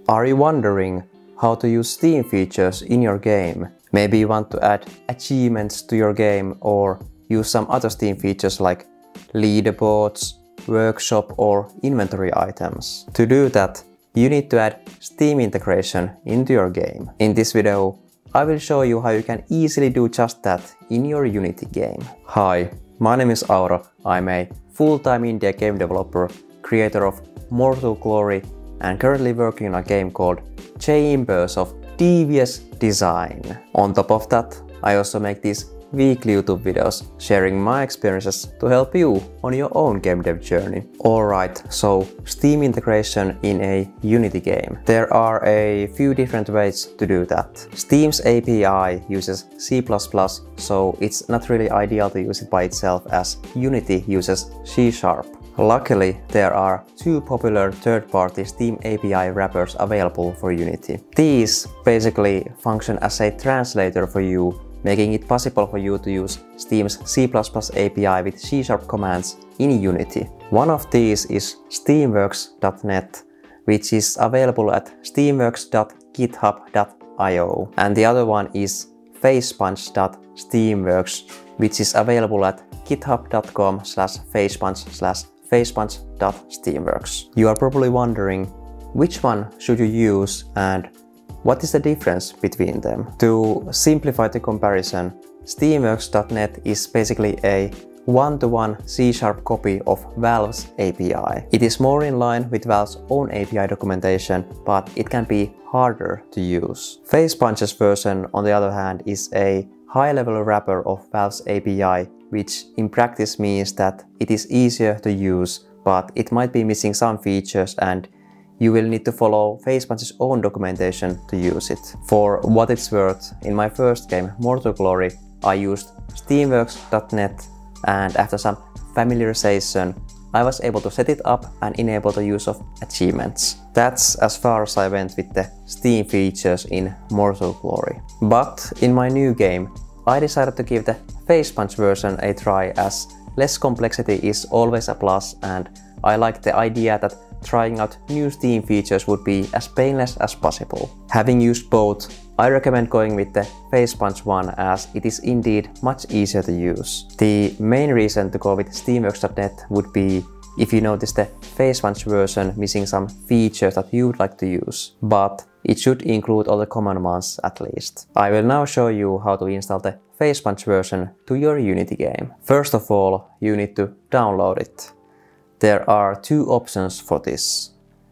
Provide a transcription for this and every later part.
Are you wondering how to use Steam features in your game? Maybe you want to add achievements to your game or use some other Steam features like leaderboards, workshop or inventory items. To do that, you need to add Steam integration into your game. In this video, I will show you how you can easily do just that in your Unity game. Hi, my name is Auro. I'm a full-time indie game developer, creator of Mortal Glory, and currently working on a game called Chambers of Devious Design. On top of that, I also make these weekly YouTube videos sharing my experiences to help you on your own game dev journey. Alright, so Steam integration in a Unity game. There are a few different ways to do that. Steam's API uses C++, so it's not really ideal to use it by itself as Unity uses C#. Luckily, there are two popular third-party Steam API wrappers available for Unity. These basically function as a translator for you, making it possible for you to use Steam's C++ API with C# commands in Unity. One of these is Steamworks.net, which is available at steamworks.github.io, and the other one is Facepunch.Steamworks, which is available at github.com/facepunch/facepunch.steamworks. You are probably wondering, which one should you use and what is the difference between them? To simplify the comparison, Steamworks.net is basically a one-to-one C# copy of Valve's API. It is more in line with Valve's own API documentation, but it can be harder to use. Facepunch's version, on the other hand, is a high-level wrapper of Valve's API, which in practice means that it is easier to use, but it might be missing some features and you will need to follow Facepunch's own documentation to use it. For what it's worth, in my first game, Mortal Glory, I used Steamworks.net, and after some familiarization, I was able to set it up and enable the use of achievements. That's as far as I went with the Steam features in Mortal Glory. But in my new game, I decided to give the Facepunch version a try, as less complexity is always a plus, and I like the idea that trying out new Steam features would be as painless as possible. Having used both, I recommend going with the Facepunch one, as it is indeed much easier to use. The main reason to go with Steamworks.net would be if you notice the Facepunch version missing some features that you would like to use, but it should include all the common ones at least. I will now show you how to install the Facepunch version to your Unity game. First of all, you need to download it. There are two options for this: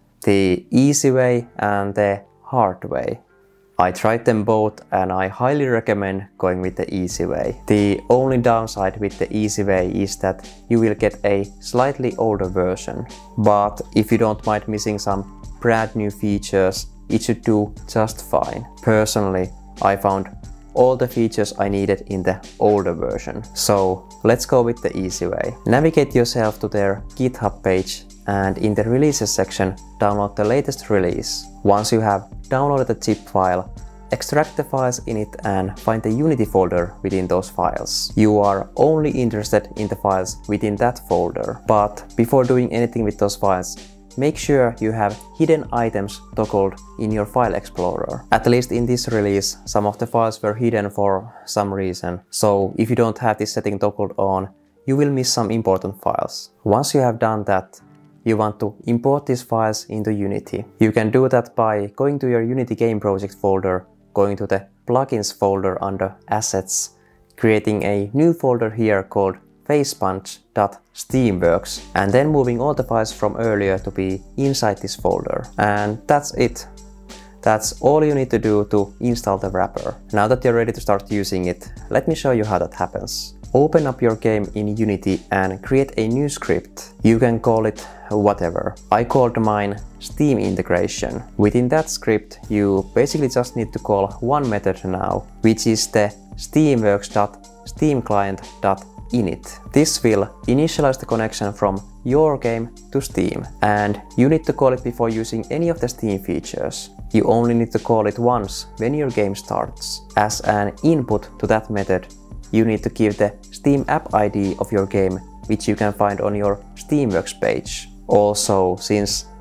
the easy way and the hard way. I tried them both and I highly recommend going with the easy way. The only downside with the easy way is that you will get a slightly older version. But if you don't mind missing some brand new features, it should do just fine. Personally, I found all the features I needed in the older version. So let's go with the easy way. Navigate yourself to their GitHub page and in the releases section, download the latest release. Once you have downloaded the zip file, extract the files in it and find the Unity folder within those files. You are only interested in the files within that folder. But before doing anything with those files, make sure you have hidden items toggled in your file explorer. At least in this release, some of the files were hidden for some reason. So if you don't have this setting toggled on, you will miss some important files. Once you have done that, you want to import these files into Unity. You can do that by going to your Unity game project folder, going to the plugins folder under assets, creating a new folder here called Facepunch.Steamworks, and then moving all the files from earlier to be inside this folder. And that's it. That's all you need to do to install the wrapper. Now that you're ready to start using it, let me show you how that happens. Open up your game in Unity and create a new script. You can call it whatever. I called mine Steam integration. Within that script, you basically just need to call one method now, which is the steamworks.steamclient.init. This will initialize the connection from your game to Steam, and you need to call it before using any of the Steam features. You only need to call it once when your game starts. As an input to that method, you need to give the Steam app ID of your game, which you can find on your Steamworks page. Also, since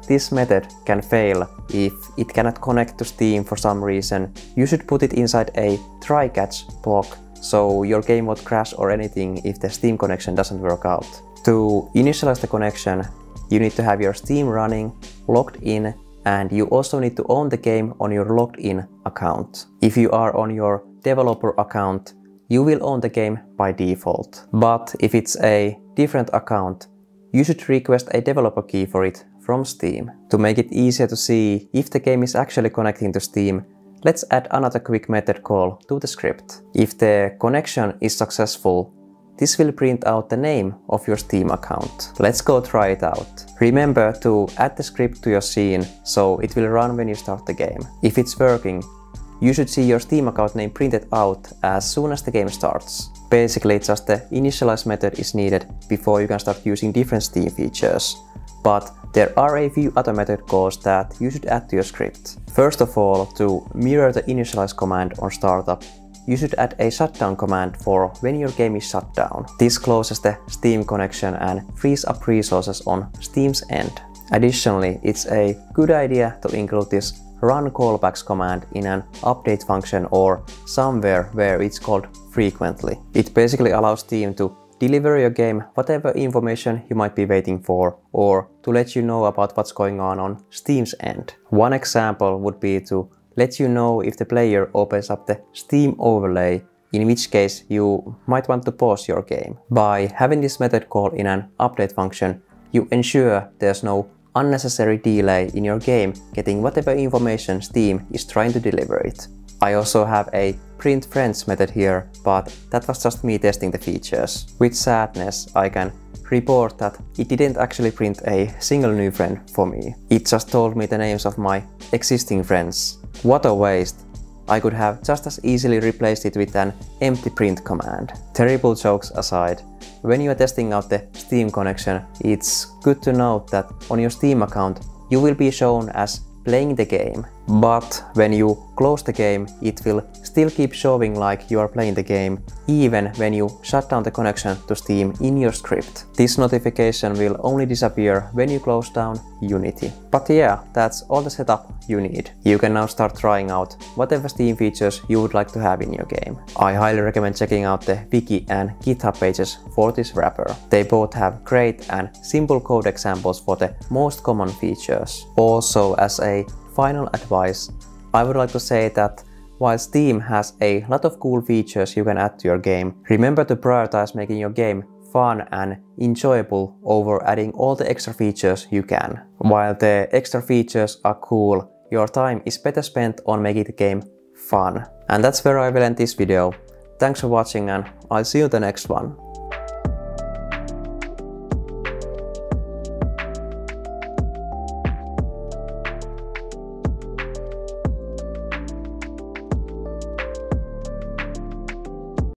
this method can fail if it cannot connect to Steam for some reason, you should put it inside a try-catch block so your game won't crash or anything if the Steam connection doesn't work out. To initialize the connection, you need to have your Steam running, logged in, and you also need to own the game on your logged in account. If you are on your developer account, you will own the game by default. But if it's a different account, you should request a developer key for it from Steam. To make it easier to see if the game is actually connecting to Steam, let's add another quick method call to the script. If the connection is successful, this will print out the name of your Steam account. Let's go try it out. Remember to add the script to your scene so it will run when you start the game. If it's working, you should see your Steam account name printed out as soon as the game starts. Basically, just the initialize method is needed before you can start using different Steam features. But there are a few other method calls that you should add to your script. First of all, to mirror the initialize command on startup, you should add a shutdown command for when your game is shut down. This closes the Steam connection and frees up resources on Steam's end. Additionally, it's a good idea to include this run callbacks command in an update function or somewhere where it's called frequently. It basically allows Steam to deliver your game whatever information you might be waiting for, or to let you know about what's going on Steam's end. One example would be to let you know if the player opens up the Steam overlay, in which case you might want to pause your game. By having this method call in an update function, you ensure there's no unnecessary delay in your game getting whatever information Steam is trying to deliver it. I also have a print friends method here, but that was just me testing the features. With sadness, I can report that it didn't actually print a single new friend for me. It just told me the names of my existing friends. What a waste! I could have just as easily replaced it with an empty print command. Terrible jokes aside, when you are testing out the Steam connection, it's good to note that on your Steam account you will be shown as playing the game. But when you close the game, it will still keep showing like you are playing the game, even when you shut down the connection to Steam in your script. This notification will only disappear when you close down Unity. But yeah, that's all the setup you need. You can now start trying out whatever Steam features you would like to have in your game. I highly recommend checking out the wiki and GitHub pages for this wrapper. They both have great and simple code examples for the most common features. Also, as a final advice, I would like to say that while Steam has a lot of cool features you can add to your game, remember to prioritize making your game fun and enjoyable over adding all the extra features you can. While the extra features are cool, your time is better spent on making the game fun. And that's where I will end this video. Thanks for watching and I'll see you in the next one.